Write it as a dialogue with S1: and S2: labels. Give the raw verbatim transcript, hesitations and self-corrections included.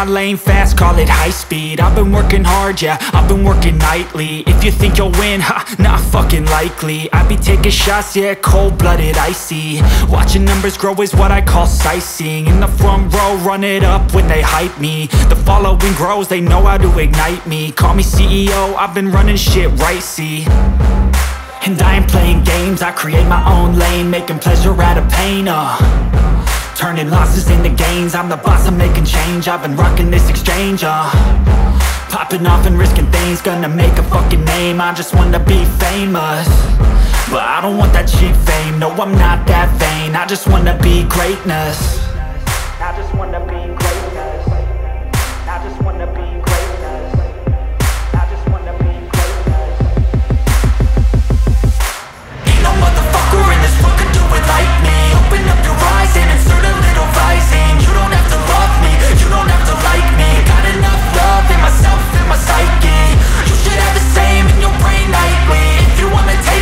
S1: my lane fast, call it high speed. I've been working hard, yeah, I've been working nightly. If you think you'll win, ha, not fucking likely. I be taking shots, yeah, cold-blooded, icy. Watching numbers grow is what I call sightseeing. In the front row, run it up when they hype me. The following grows, they know how to ignite me. Call me C E O, I've been running shit right, see. And I ain't playing games, I create my own lane, making pleasure out of pain, uh turning losses into gains, I'm the boss, I'm making change. I've been rocking this exchange, uh popping off and risking things, gonna make a fucking name. I just wanna be famous, but I don't want that cheap fame. No, I'm not that vain, I just wanna be greatness. I just wanna be